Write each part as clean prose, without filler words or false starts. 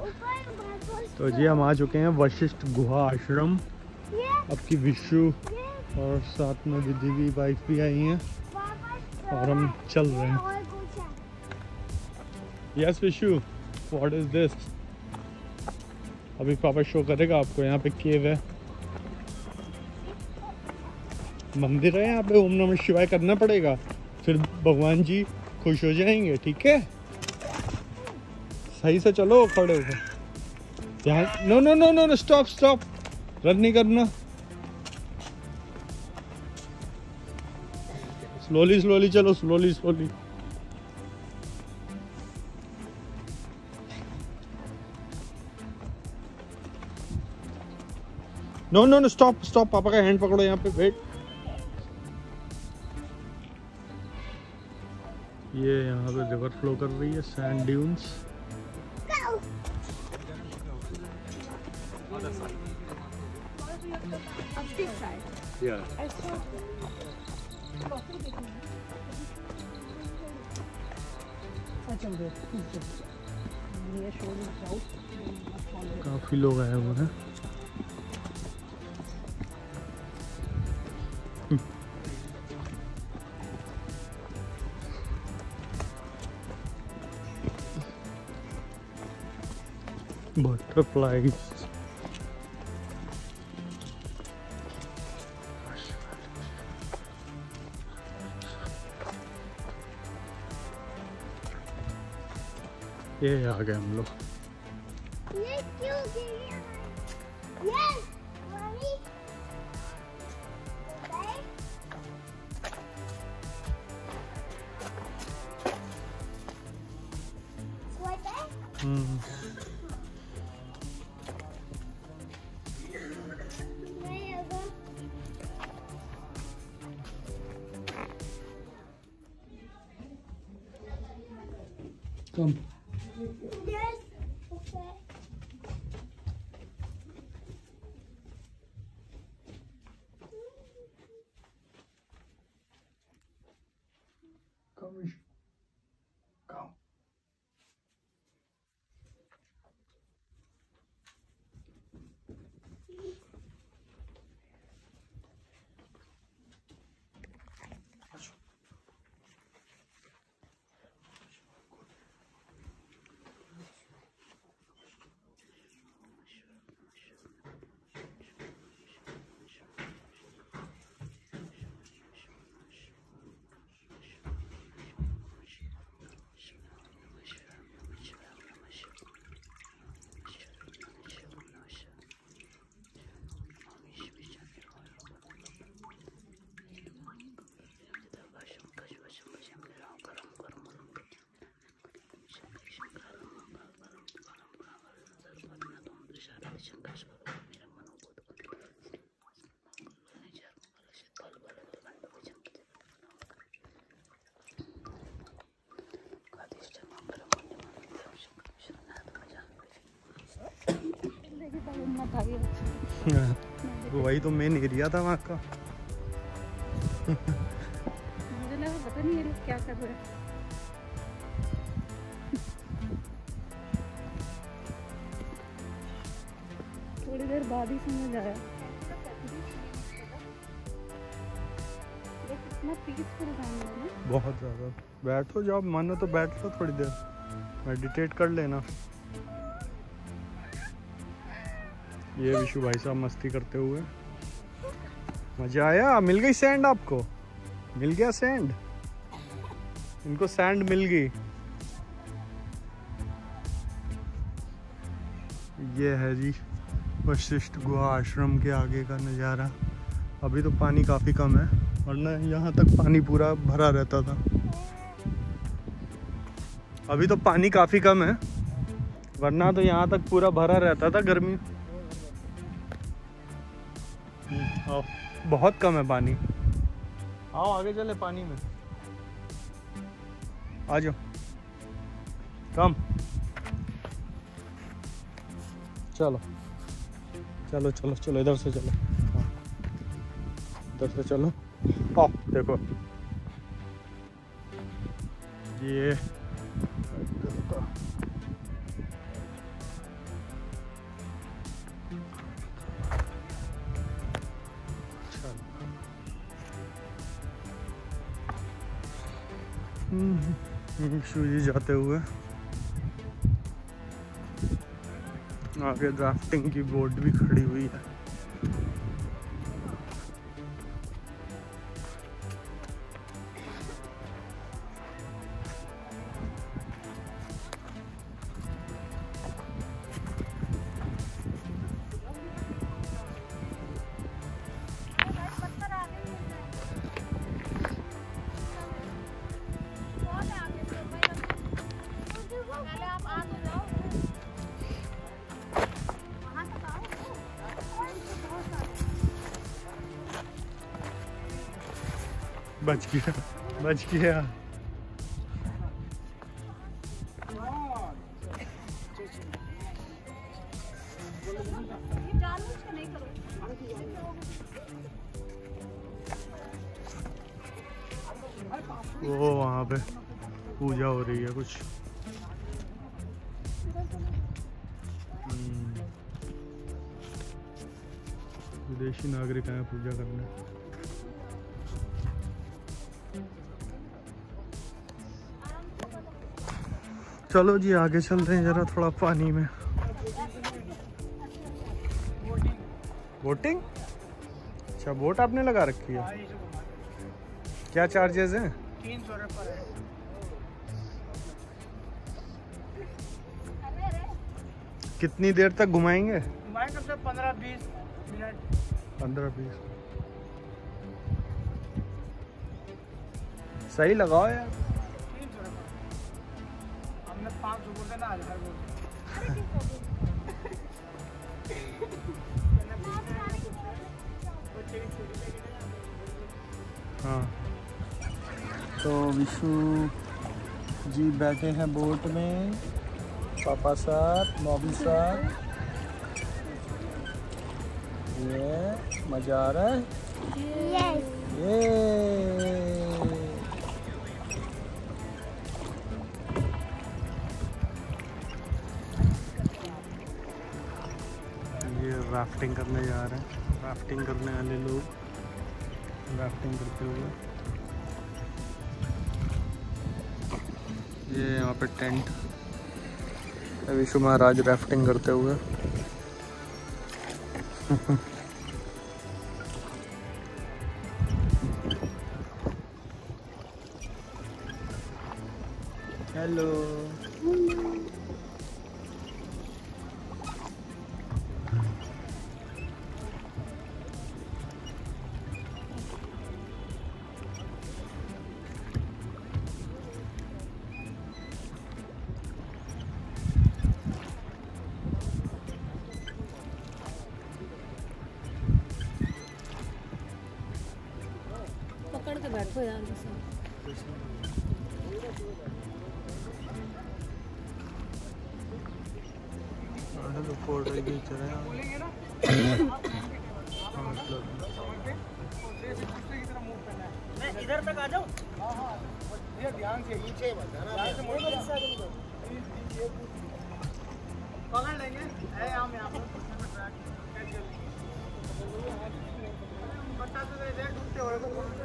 तो जी हम आ चुके हैं वशिष्ठ गुहा आश्रम। अब की विशु और साथ में विधि भी वाइफ भी आई हैं और हम चल रहे हैं। Yes Vishu, what is this? अभी पापा शो करेगा आपको। यहाँ पे केव है, मंदिर है। यहाँ पे ओम नमः शिवाय करना पड़ेगा, फिर भगवान जी खुश हो जाएंगे। ठीक है, सही से चलो, खड़े होकर। यहाँ no no no no no, stop stop, run नहीं करना। स्लोली स्लोली चलो, slowly slowly. No no no, stop stop, पापा का हैंड पकड़ो। यहाँ पे वेट। ये यहाँ पे रिवर फ्लो कर रही है, सैंड ड्यून्स। काफी लोग आए हुए हैं। Butterflies. ये आ गए हम लोग। ये क्यों गिरा? यस, मम्मी। Come. Yes. Okay. Come, Vish. Come. वही तो मेन एरिया था वहाँ का। मुझे लगा पता नहीं ये लोग क्या कर रहे हैं। थोड़ी देर बाद ही समझ आया कितना पीसफुल गाना है ना। बहुत ज़्यादा। बैठो, जब मन हो तो बैठ लो थोड़ी देर, मेडिटेट कर लेना। ये विशु भाई साहब मस्ती करते हुए। मजा आया? मिल गई सैंड आपको? मिल गया सैंड? इनको सैंड मिल गई। ये है जी वशिष्ठ गुहा आश्रम के आगे का नज़ारा। अभी तो पानी काफ़ी कम है, वरना यहाँ तक पानी पूरा भरा रहता था। अभी तो पानी काफ़ी कम है, वरना तो यहाँ तक पूरा भरा रहता था। गर्मी बहुत कम है पानी। आओ आगे चले पानी में, आ जाओ। कम चलो चलो चलो चलो, इधर से चलो। हाँ, इधर से चलो। आओ देखो ये विशु जी जाते हुए। आगे राफ्टिंग की बोट भी खड़ी हुई है। बच गया, बच गया। वो वहाँ पे पूजा हो रही है कुछ। विदेशी नागरिक आए पूजा करने। चलो जी आगे चल रहे हैं जरा थोड़ा पानी में। बोटिंग? अच्छा, बोट आपने लगा रखी है। क्या चार्जेस हैं? 300 रुपये पर है। कितनी देर तक घुमाएंगे? घुमाएंगे तो 15-20 मिनट। 15-20 सही लगाओ यार। 300 रुपये हमने 500 बोलते ना, 1000 बोलते। हाँ, तो विशु जी बैठे हैं बोट में, पापा साथ, मॉमी साथ। ये मजा आ रहा है। Yes. ये राफ्टिंग करने जा रहे हैं। राफ्टिंग करने वाले लोग राफ्टिंग करते हुए। ये यहाँ पे टेंट, विशु महाराज राफ्टिंग करते हुए। हेलो। पकड़ के बैठो यार जैसे। तो फोटो खींच रहे हैं। बोलेंगे ना इधर तक आ जाओ। हाँ हाँ, ये ध्यान से पीछे पकड़ लेंगे। हम यहाँ पर बता तो दे डूबते हो रहे।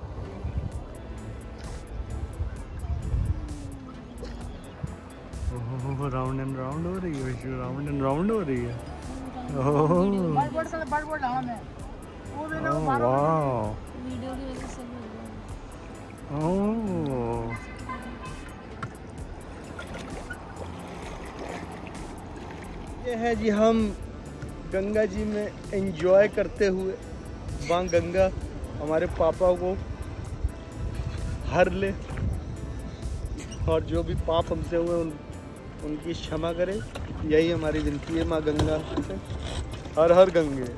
राउंड एंड राउंड हो रही है विशु, राउंड एंड राउंड हो रही है। ओह बड़ हाँ है वो देखो। वाह, वीडियो की वजह से ओह, ये है जी हम गंगा जी में एंजॉय करते हुए। माँ गंगा हमारे पापा को हर ले और जो भी पाप हमसे हुए उनकी क्षमा करे, यही हमारी विनती है माँ गंगा से। हर हर गंगे।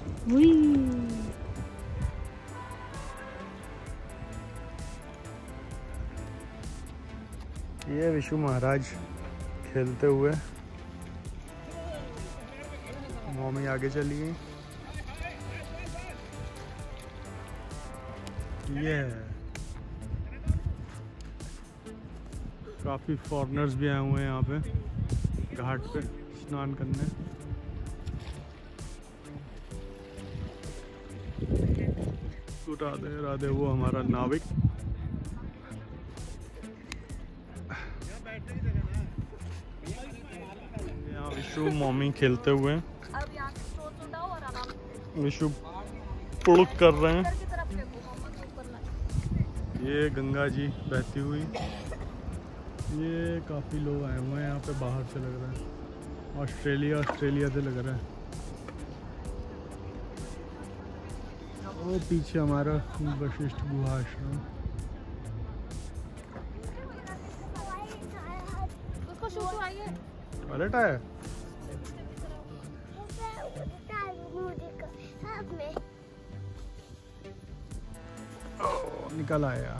ये विशु महाराज खेलते हुए। मम्मी आगे चली गई। ये काफ़ी फॉरेनर्स भी आए हुए हैं यहाँ पे घाट पे स्नान करने। राधे राधे, वो हमारा नाविक। विशु मम्मी खेलते हुए, अब यहाँ से सोच उठाओ और आराम से विशु पुड़ुक कर रहे हैं। इधर की तरफ देखो, मोहम्मद ऊपर ना। ये गंगा जी बहती हुई। ये काफ़ी लोग आए हुए हैं यहाँ पे, बाहर से लग रहा है, ऑस्ट्रेलिया से लग रहा है। वो पीछे हमारा वशिष्ठ गुहा आश्रम। उसको शूट आइए। टॉयलेट आया निकल आया।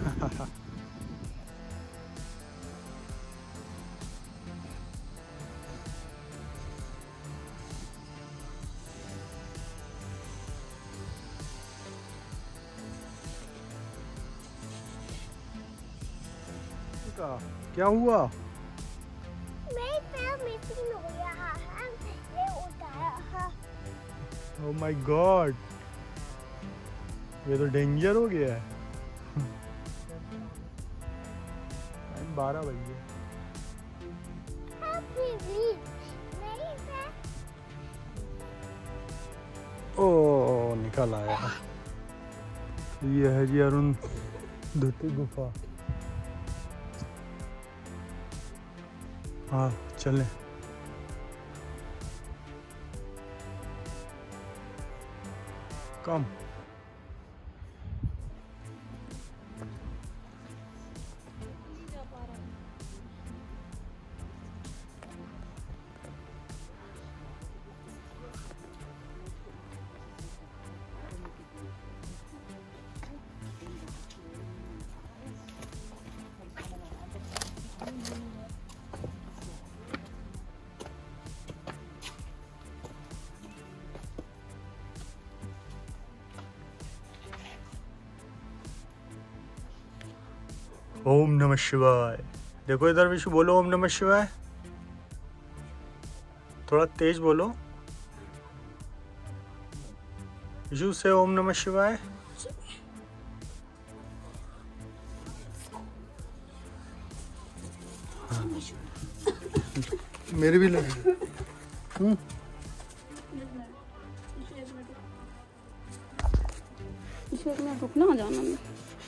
क्या हुआ? मेरे पैर मिसिंग हो रहा है, ये उतारा है। ओह माय गॉड, ये तो डेंजर हो गया है। 12 बज गए। ओ निकल आया। ये है जी अरुण धुती गुफा। हाँ चलें। कम ओम नमः शिवाय। देखो इधर विशु, बोलो ओम नमः शिवाय। थोड़ा तेज बोलो विशु से, ओम नमः शिवाय। मेरे भी लगे। रुकना जाना में।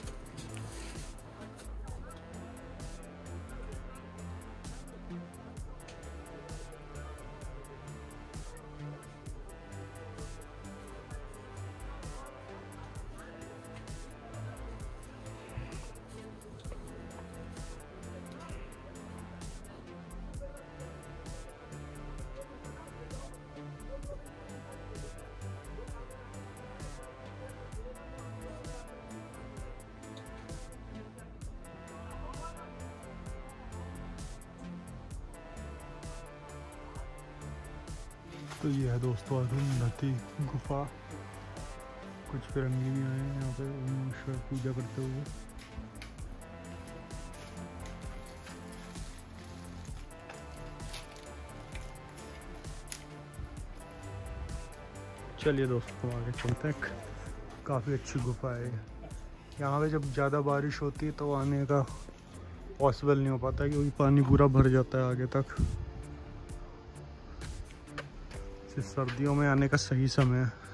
तो ये है दोस्तों अरुंधति गुफा। कुछ फिरंगी भी आए हैं यहाँ पे ओम नमः शिवाय पूजा करते हुए। चलिए दोस्तों आगे चलते हैं। काफ़ी अच्छी गुफा है यहाँ पे। जब ज़्यादा बारिश होती है तो आने का पॉसिबल नहीं हो पाता क्योंकि पानी पूरा भर जाता है आगे तक। सर्दियों में आने का सही समय है।